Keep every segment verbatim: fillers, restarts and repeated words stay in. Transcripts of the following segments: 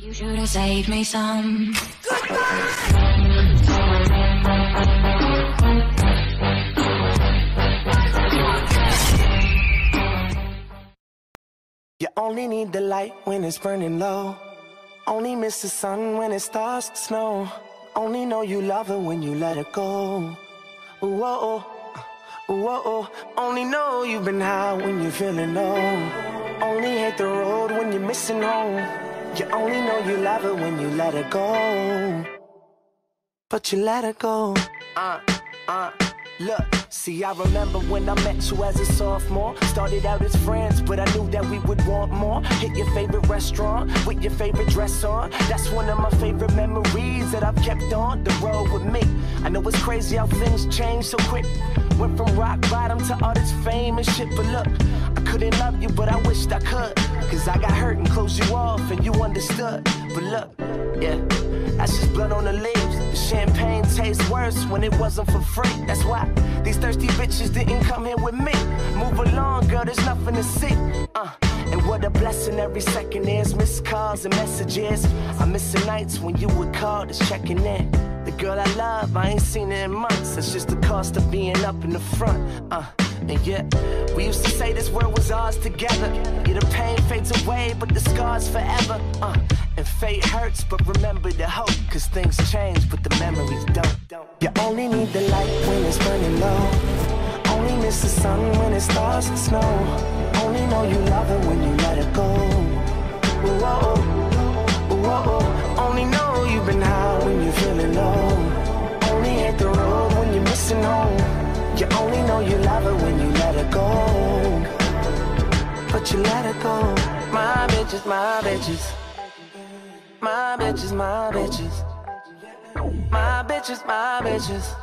You should have saved me some. You only need the light when it's burning low. Only miss the sun when it starts to snow. Only know you love her when you let her go. Whoa, whoa. Only know you've been high when you're feeling low. Only hate the road when you're missing home. You only know you love her when you let her go. But you let her go. Uh, uh, look. See, I remember when I met you as a sophomore. Started out as friends, but I knew that we would want more. Hit your favorite restaurant with your favorite dress on. That's one of my favorite memories that I've kept on the road with me. I know it's crazy how things change so quick. Went from rock bottom to all this fame and shit. But look, I couldn't love you, but I wished I could. Cause I got hurt and closed you off and you understood. But look, yeah, that's just blood on the leaves. The champagne tastes worse when it wasn't for free. That's why these thirsty bitches didn't come here with me. Move along, girl, there's nothing to see. Uh, and what a blessing every second is. Missed calls and messages. I miss the nights when you would call, just checking in. The girl I love, I ain't seen her in months. That's just the cost of being up in the front. Uh, and yeah, we used to say this world was ours together. Yeah, the pain fades away, but the scars forever. Uh, and fate hurts, but remember the hope. Cause things change, but the memories don't. You only need the light when it's burning low. Only miss the sun when it starts to snow. Only know you love her when you let her go. Whoa, whoa. Only know you've been high when you're feeling low. Only hate the road when you're missing home. You only know you love her when you let her go. But you let her go. My bitches, my bitches. My bitches, my bitches. My bitches, my bitches.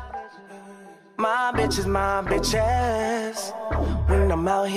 My bitches, my bitches. When I'm out here.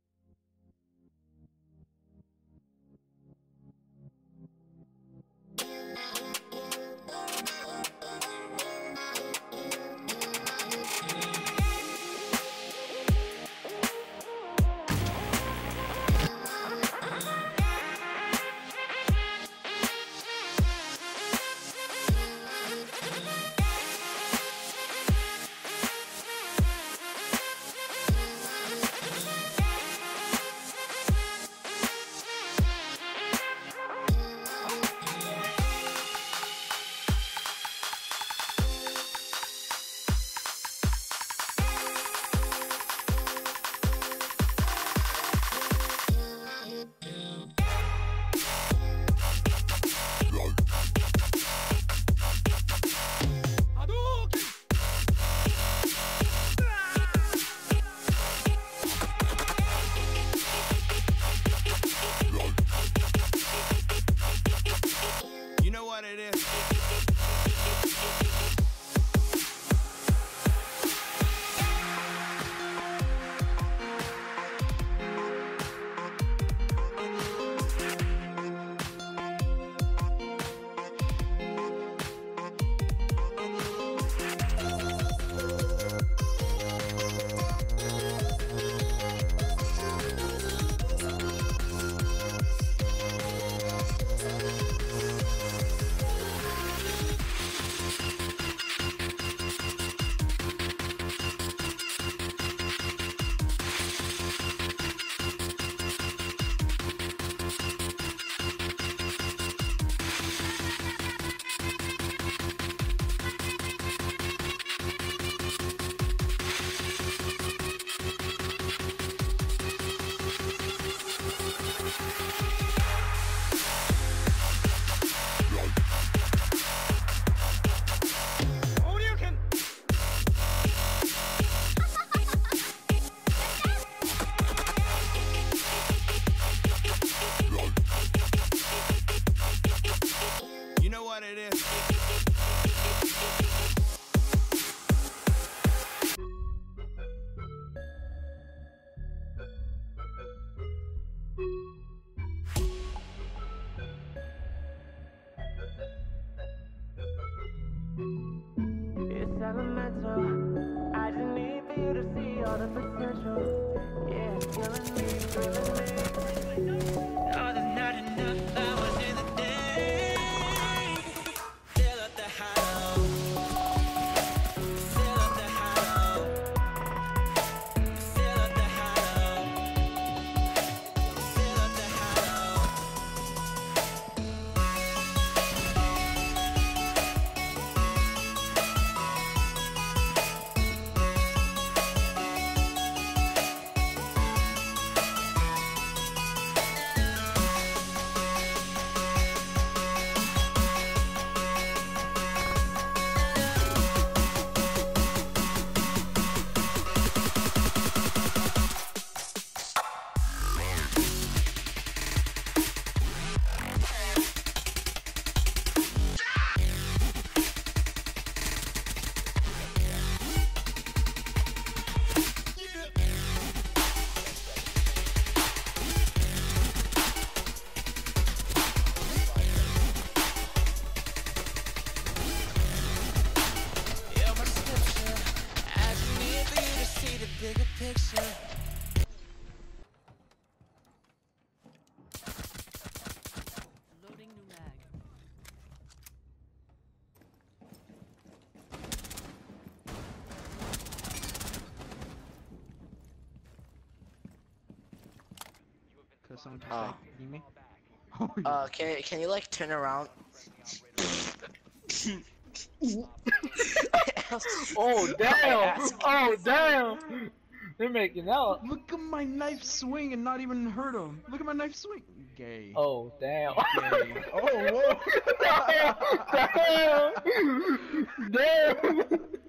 elemental. I just need for you to see all the potential. Yeah, it's killing me, killing me. Oh, there's not enough hours in the day. someone keeps Oh. tagging me. Oh, yeah. Uh, can can you like turn around? Oh damn! Oh damn! They're making out. Look at my knife swing and not even hurt him. Look at my knife swing. Gay. Oh damn! Gay. Oh whoa. Damn! Damn! Damn!